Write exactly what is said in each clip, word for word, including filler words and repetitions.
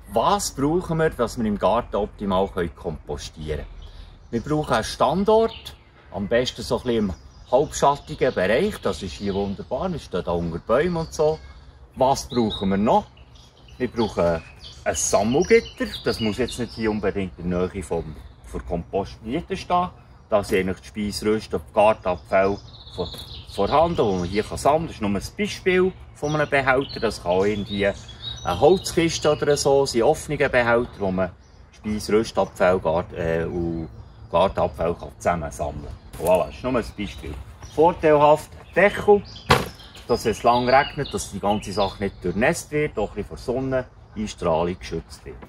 Was brauchen wir, dass wir im Garten optimal kompostieren können? Wir brauchen einen Standort, am besten so ein bisschen im halbschattigen Bereich. Das ist hier wunderbar, wir stehen hier unter Bäumen und so. Was brauchen wir noch? Wir brauchen ein Sammelgitter. Das muss jetzt nicht hier unbedingt in der Nähe vom, von Kompostmiete stehen. Da sind eigentlich die Speisreste und Gartenabfälle vor, vorhanden, die man hier sammeln kann. Das ist nur ein Beispiel von einem Behälter. Das kann auch irgendwie eine Holzkiste oder so, sind offene Behälter, wo man Speisröstabfälle Gart, äh, und Gartenabfälle zusammen sammeln kann. Voilà, das ist nur ein Beispiel. Vorteilhaft Deckel, dass es lang regnet, dass die ganze Sache nicht durchnässt wird, auch ein bisschen vor Sonneneinstrahlung geschützt wird.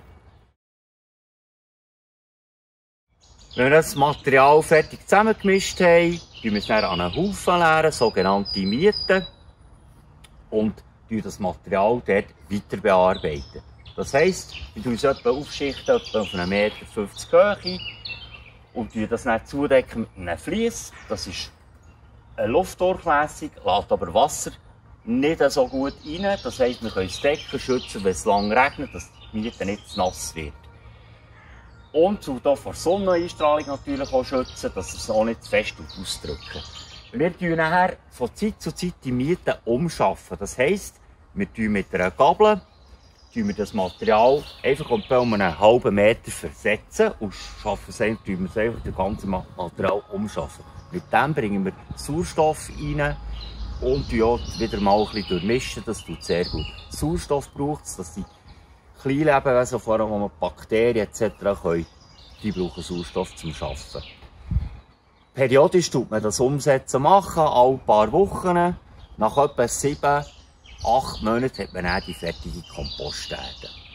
Wenn wir das Material fertig zusammengemischt haben, tun wir es dann an einen Haufen leeren, sogenannte Mieten, und das Material dort weiter bearbeiten. Das heisst, wir tun es etwa aufschichten, etwa auf einen Meter fünfzig Höhe, und das dann zudecken mit einem Vlies. Das ist eine Luftdurchlässig, lässt aber Wasser nicht so gut rein. Das heisst, wir können es decken, schützen, wenn es lang regnet, dass die Miete nicht zu nass wird. Und zu vor Sonneneinstrahlung natürlich auch schützen, dass es auch nicht zu fest ausdrücken. Wir tun nachher von Zeit zu Zeit die Mieten umschaffen. Das heisst, wir tun mit einer Gabel tun wir das Material einfach um einen halben Meter versetzen und schaffen es einfach, tun wir es einfach das ganze Material umschaffen. Mit dem bringen wir Sauerstoff rein und ja, wieder mal ein bisschen durchmischen. Das tut sehr gut. Sauerstoff braucht es, dass die Kleinlebewesen, vor allem Bakterien et cetera, können, die brauchen Sauerstoff zum Arbeiten. Periodisch tut man das Umsetzen machen, alle paar Wochen. Nach etwa sieben, acht Monaten hat man dann die fertige Komposterde.